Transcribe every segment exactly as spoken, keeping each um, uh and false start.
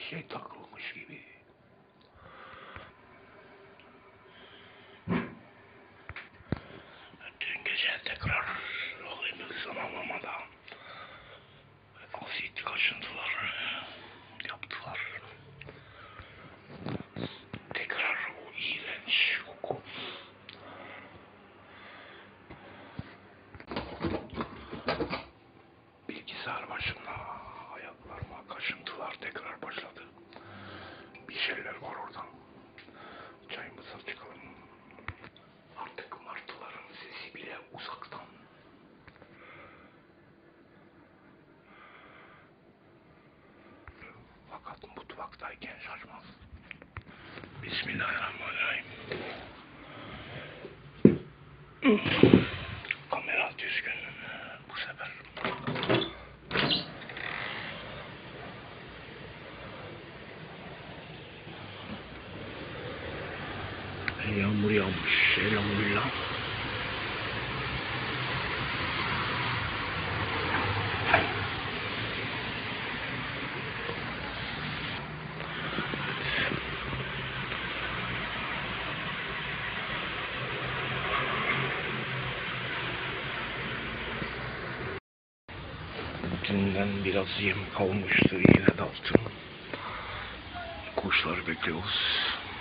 şey takılmış gibi. Dün gece tekrar rahimli zamanlamada asit kaşıntılar yaptılar. Tekrar o iğrenç koku. Bilgisayar başında ayaklarıma kaşıntılar tekrar başladı. Bir şeyler var orada. Çayımıza çıkalım. Artık martıların sesi bile uzaktan. Fakat mutfaktayken şaşmaz. Bismillahirrahmanirrahim. Kamera düzgün bu sefer. Yağmur yağmış. Elhamdülillah. Dünden biraz yem kalmıştı. Yine dağıttım. Kuşları bekliyoruz.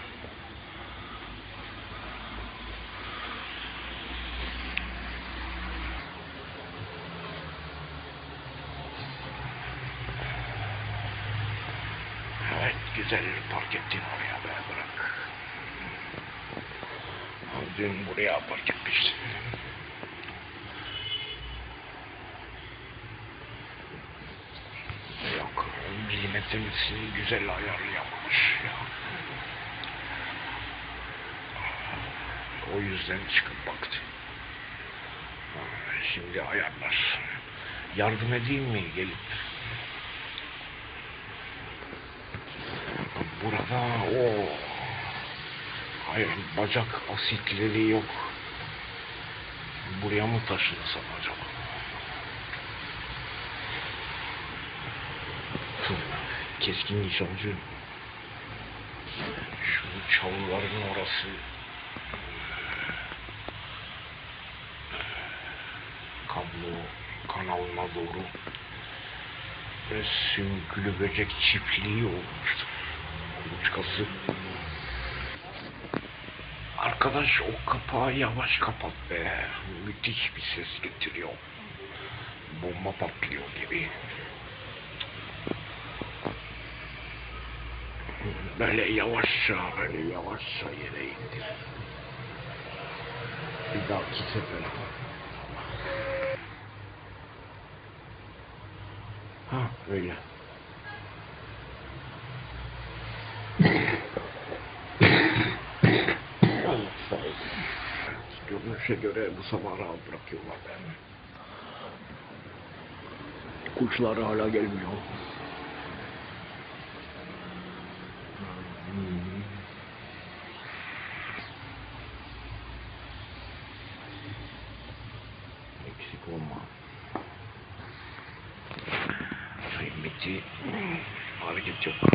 Evet, güzel park ettin oraya be, bırak. Dün buraya park etmiştim. Yok, milimetresini güzel ayarlı yapmış ya. O yüzden çıkıp baktı. Şimdi ayarlar. Yardım edeyim mi gelip? Burada o hayır, bacak asitleri yok. Buraya mı taşınsam acaba? Keskin nişancı. Şu çalıların orası. Kablo kanalına doğru ve süngülü böcek çiftliği olmuştur. Kuluçkası. Arkadaş o kapağı yavaş kapat be. Müthiş bir ses getiriyor. Bomba patlıyor gibi. Böyle yavaşça, böyle yavaşça yere indir. Bir dahaki sefere. Ha öyle. Görünüşe göre bu sabah rahat bırakıyorlar beni. Kuşlar hala gelmiyor. Hmm. Eksik olma. Kıymeti hareket yok.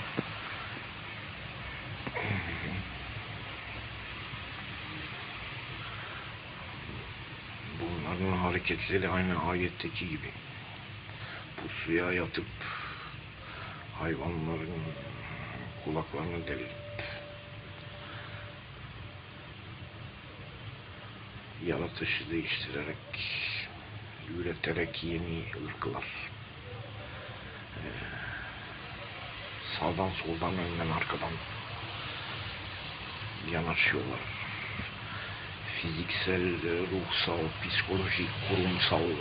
Bunların hareketleri aynı ayetteki gibi. Pusuya yatıp hayvanların kulaklarını delip yaratışı değiştirerek, üreterek yeni ırklar. Ee, sağdan soldan önden arkadan yanaşıyorlar. Fiziksel, ruhsal, psikolojik, kurumsal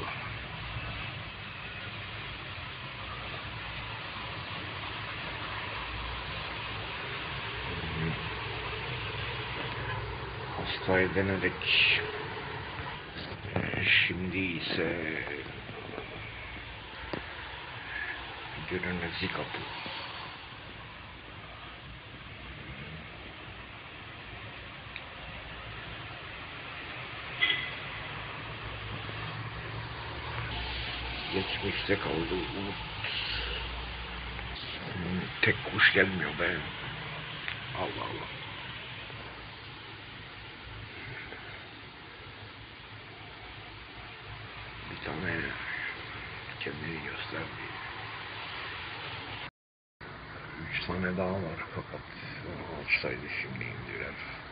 hasta edinerek şimdi ise görünmezlik kapı. Geçmişte kaldı umut. tek kuş gelmiyor be. Allah Allah. Bir tane kendini gösterdi. Üç tane daha var fakat olsaydı şimdi indiler.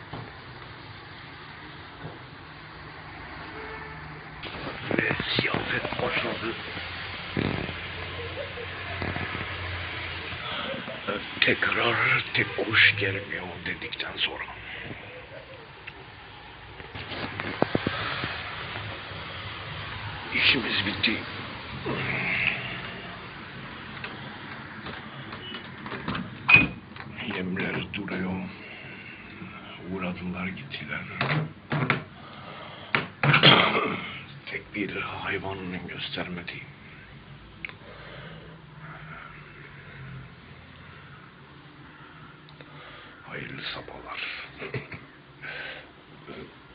Ve ziyafet başladı. Tekrar tek kuş gelmiyor dedikten sonra. İşimiz bitti. Yemler duruyor. Uğradılar gittiler. Tek bir hayvanın göstermediği. Hayırlı sabahlar.